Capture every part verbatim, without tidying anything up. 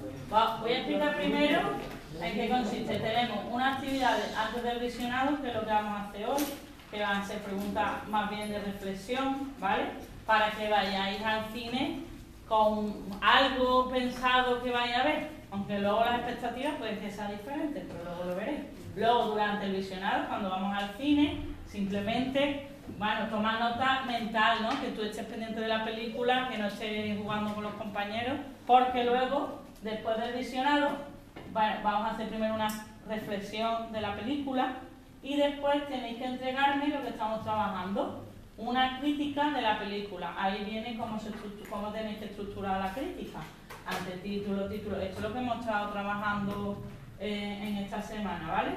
Va, voy a explicar primero en qué consiste. Tenemos unas actividades antes del visionado, que es lo que vamos a hacer hoy, que van a ser preguntas más bien de reflexión, ¿vale? Para que vayáis al cine con algo pensado que vais a ver, aunque luego las expectativas pueden que sean diferentes, pero luego lo veréis. Luego, durante el visionado, cuando vamos al cine, simplemente, bueno, toma nota mental, ¿no? Que tú estés pendiente de la película, que no estés jugando con los compañeros, porque luego, después del visionado, bueno, vamos a hacer primero una reflexión de la película y después tenéis que entregarme lo que estamos trabajando, una crítica de la película. Ahí viene cómo, se cómo tenéis que estructurar la crítica, antetítulo, título. Esto es lo que hemos estado trabajando eh, en esta semana, ¿vale?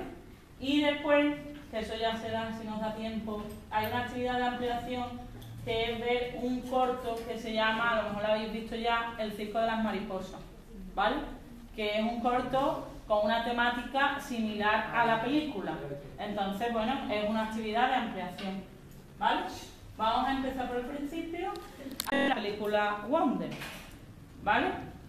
Y después, que eso ya se da si nos da tiempo, hay una actividad de ampliación que es ver un corto que se llama, a lo mejor lo habéis visto ya, El circo de las mariposas, ¿vale? Que es un corto con una temática similar a la película. Entonces, bueno, es una actividad de ampliación, ¿vale? Vamos a empezar por el principio. La película Wonder, ¿vale?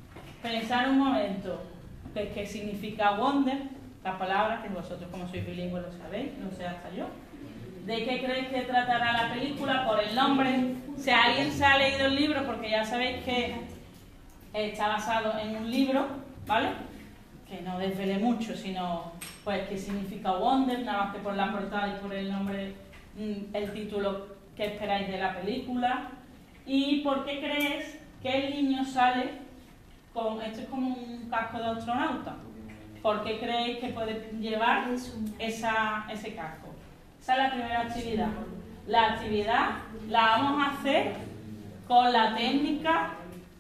Pensar un momento qué qué significa Wonder, la palabra, que vosotros como sois bilingües lo sabéis, no sé hasta yo. ¿De qué creéis que tratará la película? Por el nombre. Si alguien se ha leído el libro, porque ya sabéis que está basado en un libro, ¿vale? Que no desvele mucho, sino pues qué significa Wonder, nada más que por la portada y por el nombre, el título que esperáis de la película. ¿Y por qué crees que el niño sale con, esto es como un casco de astronauta? ¿Por qué creéis que puede llevar esa, ese casco? Esa es la primera actividad. La actividad la vamos a hacer con la técnica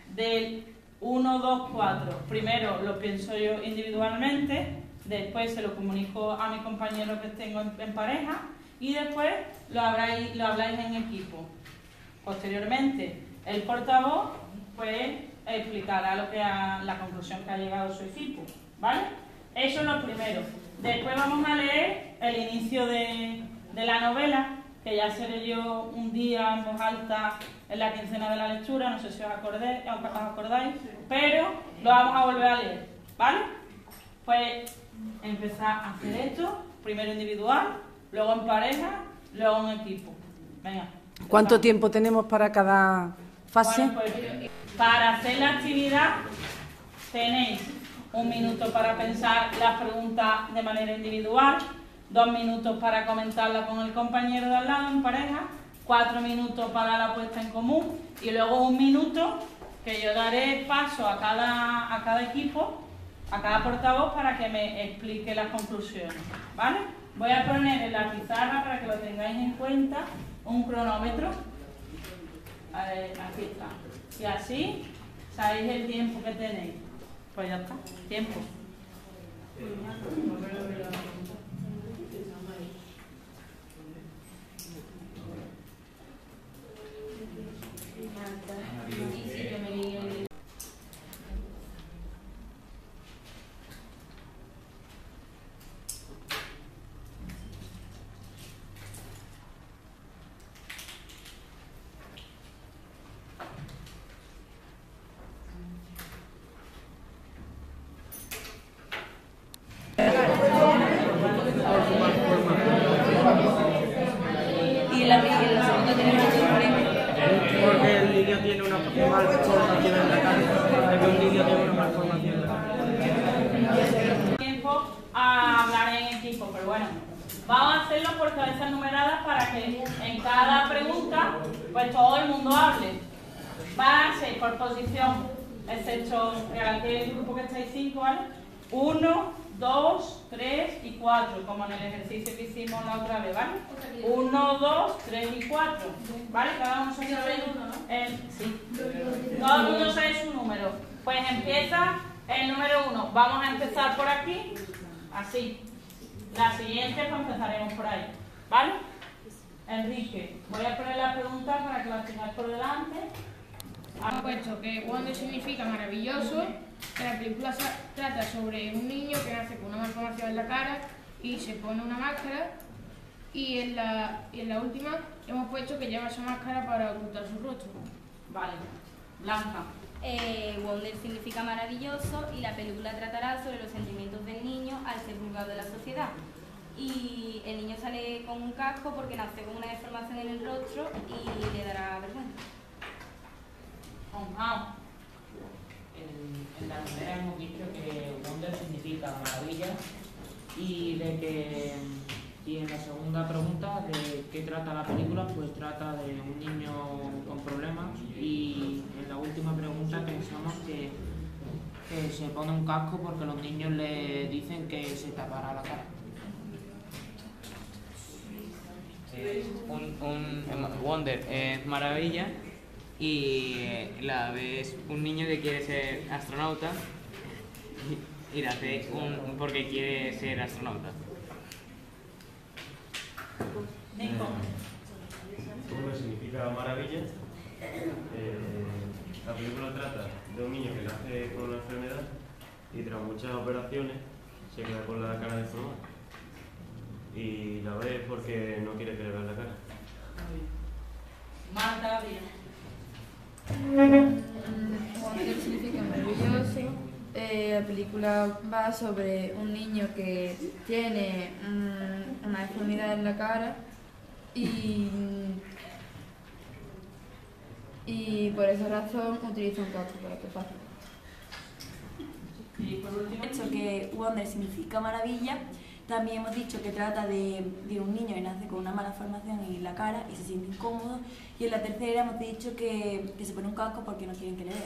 del uno, dos, cuatro. Primero lo pienso yo individualmente, después se lo comunico a mi compañero que tengo en, en pareja y después lo, habráis, lo habláis en equipo. Posteriormente, el portavoz pues explicará lo que ha, la conclusión que ha llegado su equipo, ¿vale? Eso es lo primero. Después vamos a leer el inicio de, de la novela, que ya seré yo un día en voz alta en la quincena de la lectura, no sé si os acordáis, os acordáis, pero lo vamos a volver a leer, ¿vale? Pues empezar a hacer esto, primero individual, luego en pareja, luego en equipo. Venga. ¿Cuánto vamos. tiempo tenemos para cada fase? Bueno, pues, para hacer la actividad tenéis un minuto para pensar las preguntas de manera individual, dos minutos para comentarla con el compañero de al lado en pareja, cuatro minutos para la puesta en común y luego un minuto que yo daré paso a cada, a cada equipo, a cada portavoz para que me explique las conclusiones, ¿vale? Voy a poner en la pizarra para que lo tengáis en cuenta un cronómetro. Ver, aquí está. Y así sabéis el tiempo que tenéis. Pues ya está, tiempo. Y la, y la segunda tiene más diferente. Porque el niño tiene una malformación en la cabeza. Es que un niño tiene una malformación en la cabeza. Tiempo a hablar en equipo, pero bueno, vamos a hacerlo por cabezas numeradas para que en cada pregunta pues todo el mundo hable. Va a ser por posición, excepto el grupo que estáis cinco, ¿vale? Uno, dos, tres y cuatro, como en el ejercicio que hicimos la otra vez, ¿vale? Uno, dos, tres y cuatro, ¿vale? Cada uno se sabe uno, ¿no? El, sí. Todo el mundo sabe su número. Pues empieza el número uno. Vamos a empezar por aquí, así. La siguiente pues empezaremos por ahí, ¿vale? Enrique, voy a poner la pregunta para que la tengáis por delante. Ha puesto que Wonder significa maravilloso, que la película trata sobre un niño que nace con una malformación en la cara y se pone una máscara, y en la, y en la última hemos puesto que lleva esa máscara para ocultar su rostro. Vale. Blanca. Eh, Wonder significa maravilloso y la película tratará sobre los sentimientos del niño al ser juzgado de la sociedad. Y el niño sale con un casco porque nace con una deformación en el rostro y le dará vergüenza. Conjao. En, en la primera hemos dicho que Wonder significa maravilla y de que y en la segunda pregunta de qué trata la película, pues trata de un niño con problemas, y en la última pregunta pensamos que, que se pone un casco porque los niños le dicen que se tapará la cara. Eh, un, un Wonder es maravilla y la ves un niño que quiere ser astronauta y, y la hace un, porque quiere ser astronauta. Nico. Wonder significa maravilla. Eh, la película trata de un niño que nace con una enfermedad y tras muchas operaciones se queda con la cara deformada. Y la ve porque no quiere que le vean la cara. Marta, bien. Wonder significa maravilloso. Eh, la película va sobre un niño que tiene um, una deformidad en la cara y, y por esa razón utiliza un casco para que pase. Y por último, Hecho que Wonder significa maravilla. También hemos dicho que trata de, de un niño que nace con una mala formación en la cara y se siente incómodo. Y en la tercera hemos dicho que, que se pone un casco porque no quieren que le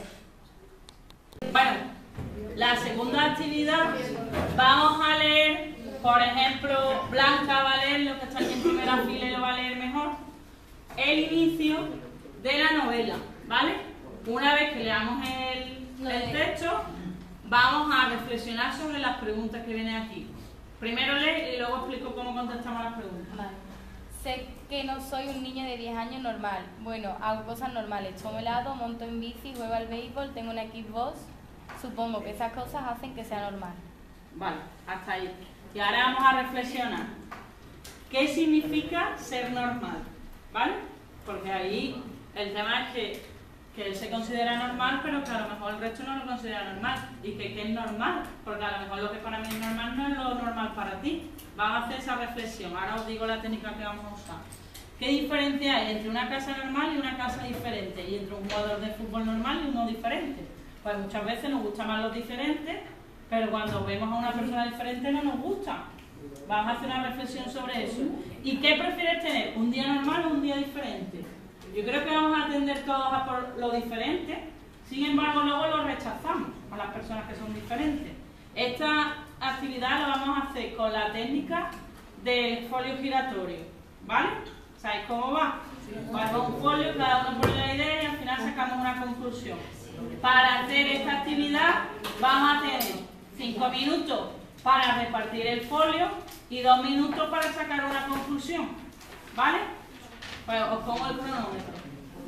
vean. bueno, la segunda actividad, vamos a leer, por ejemplo, Blanca va a leer, lo que está aquí en primera fila y lo va a leer mejor, el inicio de la novela, ¿vale? Una vez que leamos el, el texto, vamos a reflexionar sobre las preguntas que vienen aquí. Primero lee y luego explico cómo contestamos las preguntas. Vale. Sé que no soy un niño de diez años normal. Bueno, hago cosas normales. Tomo helado, monto en bici, juego al béisbol, tengo una Xbox. Supongo que esas cosas hacen que sea normal. Vale, hasta ahí. Y ahora vamos a reflexionar. ¿Qué significa ser normal? ¿Vale? Porque ahí el tema es que, que él se considera normal, pero que a lo mejor el resto no lo considera normal. Y que qué es normal, porque a lo mejor lo que para mí es normal no es lo normal para ti. Vamos a hacer esa reflexión. Ahora os digo la técnica que vamos a usar. ¿Qué diferencia hay entre una casa normal y una casa diferente? Y entre un jugador de fútbol normal y uno diferente. Pues muchas veces nos gustan más los diferentes, pero cuando vemos a una persona diferente no nos gusta. Vamos a hacer una reflexión sobre eso. ¿Y qué prefieres tener? ¿Un día normal o un día diferente? Yo creo que vamos a tender todos a por lo diferente, sin embargo luego lo rechazamos a las personas que son diferentes. Esta actividad la vamos a hacer con la técnica del folio giratorio, ¿vale? ¿Sabéis cómo va? Pues con un folio, cada uno pone la idea y al final sacamos una conclusión. Para hacer esta actividad vamos a tener cinco minutos para repartir el folio y dos minutos para sacar una conclusión, ¿vale? Pues os pongo el cronómetro.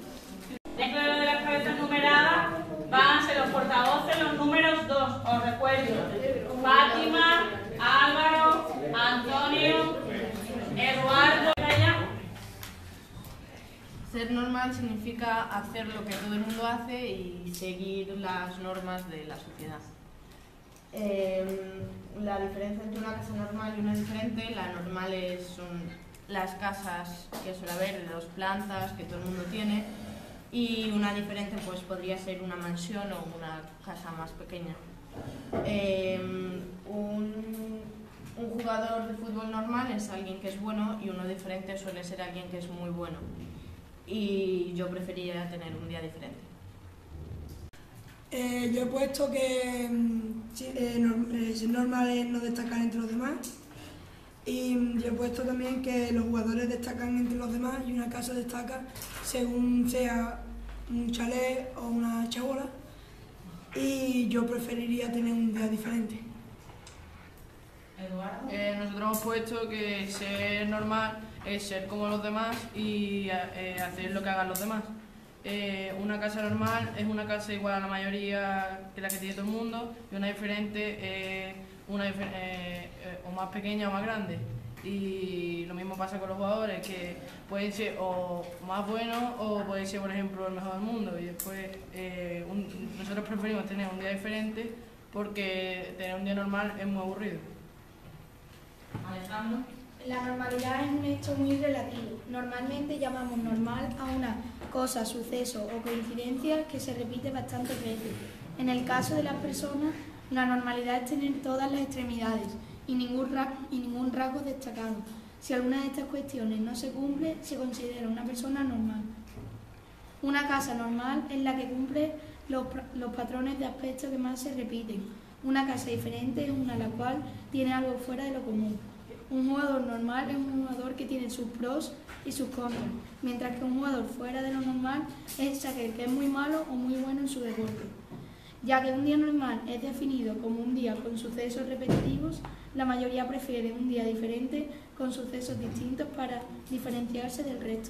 Dentro de lo de las cabezas numeradas van a ser los portavoces los números dos, os recuerdo. Fátima, Álvaro, Antonio, Eduardo, Calla. Ser normal significa hacer lo que todo el mundo hace y seguir las normas de la sociedad. Eh, la diferencia entre una casa normal y una diferente, la normal es, son las casas que suele haber de dos plantas, que todo el mundo tiene, y una diferente pues podría ser una mansión o una casa más pequeña. Eh, un, un jugador de fútbol normal es alguien que es bueno y uno diferente suele ser alguien que es muy bueno. Y yo preferiría tener un día diferente. Eh, yo he puesto que eh, norm, eh, ser normal es no destacar entre los demás. Y yo he puesto también que los jugadores destacan entre los demás y una casa destaca según sea un chalet o una chabola. Y yo preferiría tener un día diferente. Eduardo. Eh, nosotros hemos puesto que ser normal es ser como los demás y eh, hacer lo que hagan los demás. Eh, una casa normal es una casa igual a la mayoría que la que tiene todo el mundo, y una diferente es una difer eh, eh, o más pequeña o más grande. Y lo mismo pasa con los jugadores, que pueden ser o más buenos o pueden ser, por ejemplo, el mejor del mundo. Y después eh, un, nosotros preferimos tener un día diferente porque tener un día normal es muy aburrido. Alejandro. La normalidad es un hecho muy relativo. Normalmente llamamos normal a una cosa, suceso o coincidencia que se repite bastantes veces. En el caso de las personas, la normalidad es tener todas las extremidades y ningún, ra y ningún rasgo destacado. Si alguna de estas cuestiones no se cumple, se considera una persona normal. Una casa normal es la que cumple los, los patrones de aspecto que más se repiten. Una casa diferente es una la cual tiene algo fuera de lo común. Un jugador normal es un jugador que tiene sus pros y sus contras, mientras que un jugador fuera de lo normal es aquel que es muy malo o muy bueno en su deporte. Ya que un día normal es definido como un día con sucesos repetitivos, la mayoría prefiere un día diferente con sucesos distintos para diferenciarse del resto.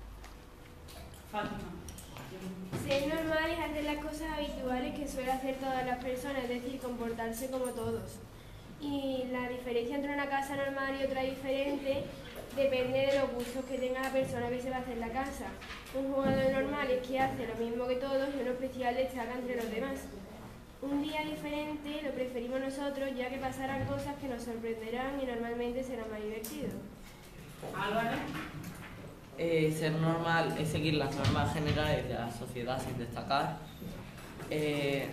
Fátima. Ser normal es hacer las cosas habituales que suelen hacer todas las personas, es decir, comportarse como todos. Y la diferencia entre una casa normal y otra diferente depende de los gustos que tenga la persona que se va a hacer la casa. Un jugador normal es que hace lo mismo que todos y uno especial destaca entre los demás. Un día diferente lo preferimos nosotros, ya que pasarán cosas que nos sorprenderán y normalmente será más divertido. Álvaro. Eh, ser normal es seguir las normas generales de la sociedad sin destacar. Eh,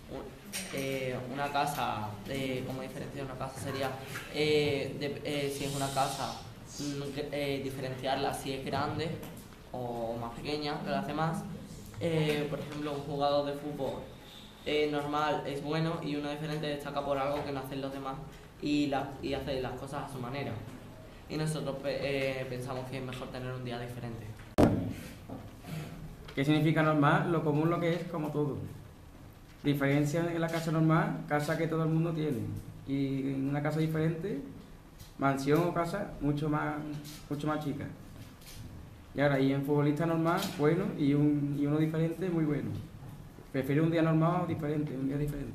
Eh, una casa, eh, como diferenciar una casa sería, eh, de, eh, si es una casa, eh, diferenciarla si es grande o más pequeña que las demás. Eh, por ejemplo, un jugador de fútbol eh, normal es bueno y uno diferente destaca por algo que no hacen los demás y, la, y hace las cosas a su manera. Y nosotros eh, pensamos que es mejor tener un día diferente. ¿Qué significa normal? Lo común, lo que es como todo. Diferencia en la casa normal, casa que todo el mundo tiene, y en una casa diferente, mansión o casa mucho más, mucho más chica. Y ahora, y en futbolista normal, bueno, y, un, y uno diferente, muy bueno. Prefiero un día normal o diferente, un día diferente.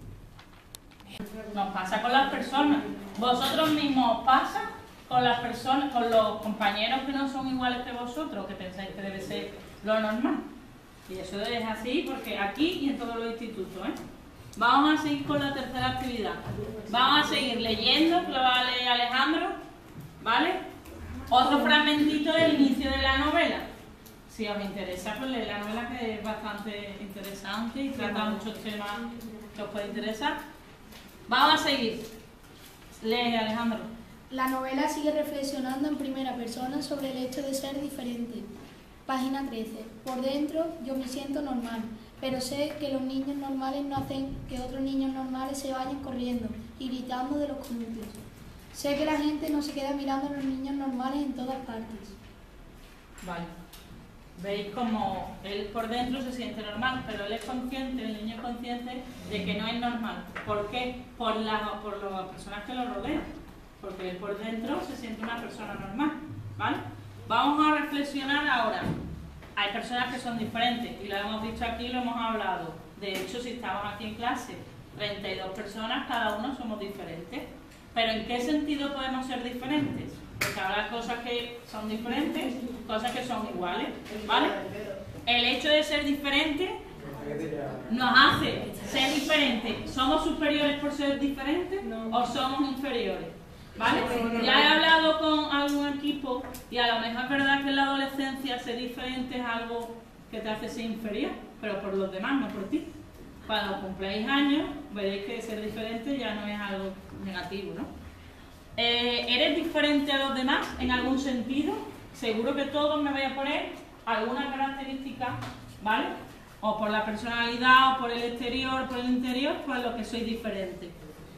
Nos pasa con las personas. Vosotros mismos os pasa con las personas, con los compañeros que no son iguales que vosotros, que pensáis que debe ser lo normal. Y eso es así porque aquí y en todos los institutos, ¿eh? Vamos a seguir con la tercera actividad. Vamos a seguir leyendo, que lo va a leer Alejandro, ¿vale? Otro fragmentito del inicio de la novela. Si os interesa, pues leer la novela, que es bastante interesante y trata muchos temas que os puede interesar. Vamos a seguir. Lee, Alejandro. La novela sigue reflexionando en primera persona sobre el hecho de ser diferente. Página trece. Por dentro yo me siento normal, pero sé que los niños normales no hacen que otros niños normales se vayan corriendo y gritando de los columpios. Sé que la gente no se queda mirando a los niños normales en todas partes. Vale. Veis como él por dentro se siente normal, pero él es consciente, el niño es consciente de que no es normal. ¿Por qué? Por, la, por las personas que lo rodean. Porque él por dentro se siente una persona normal, ¿vale? Vamos a reflexionar ahora. Hay personas que son diferentes y lo hemos dicho aquí, lo hemos hablado. De hecho, si estamos aquí en clase, treinta y dos personas, cada uno somos diferentes. Pero ¿en qué sentido podemos ser diferentes? Porque habrá cosas que son diferentes, cosas que son iguales, ¿vale? El hecho de ser diferente nos hace ser diferentes. ¿Somos superiores por ser diferentes o somos inferiores? ¿Vale? Ya he hablado con algún equipo y a lo mejor es verdad que en la adolescencia ser diferente es algo que te hace ser inferior, pero por los demás, no por ti. Cuando cumpláis años, veréis que ser diferente ya no es algo negativo, ¿no? Eh, ¿Eres diferente a los demás en algún sentido? Seguro que todos me voy a poner alguna característica, ¿vale? O por la personalidad, o por el exterior, o por el interior, pues lo que soy diferente.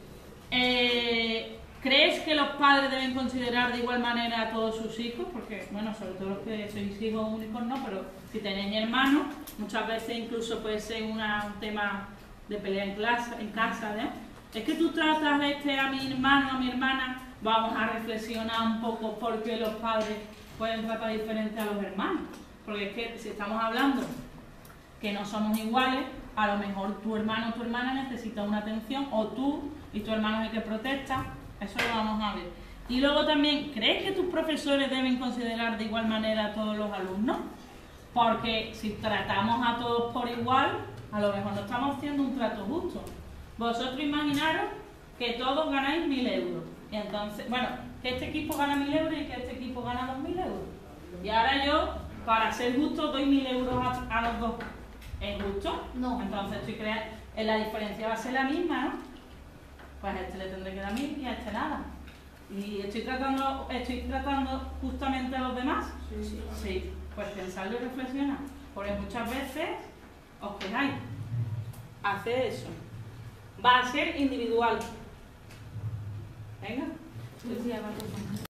Eh... ¿Crees que los padres deben considerar de igual manera a todos sus hijos? Porque, bueno, sobre todo los que sois hijos únicos no, pero si tenéis hermanos, muchas veces incluso puede ser una, un tema de pelea en, clase, en casa, ¿eh? Es que tú tratas este, a mi hermano, a mi hermana, vamos a reflexionar un poco por qué los padres pueden tratar diferente a los hermanos. Porque es que si estamos hablando que no somos iguales, a lo mejor tu hermano o tu hermana necesita una atención, o tú y tu hermano es el que protesta. Eso lo vamos a ver. Y luego también, ¿crees que tus profesores deben considerar de igual manera a todos los alumnos? Porque si tratamos a todos por igual, a lo mejor no estamos haciendo un trato justo. Vosotros imaginaros que todos ganáis mil euros. Y entonces, bueno, que este equipo gana mil euros y que este equipo gana dos mil euros. Y ahora yo, para ser justo, doy mil euros a, a los dos. ¿Es justo? No. Entonces estoy creando, la diferencia va a ser la misma, ¿no? Pues a este le tendré que dar mil y a este nada. ¿Y estoy tratando, estoy tratando justamente a los demás? Sí, sí. Sí, pues pensadlo y reflexionad. Porque muchas veces os quejáis. Haced eso. Va a ser individual. Venga.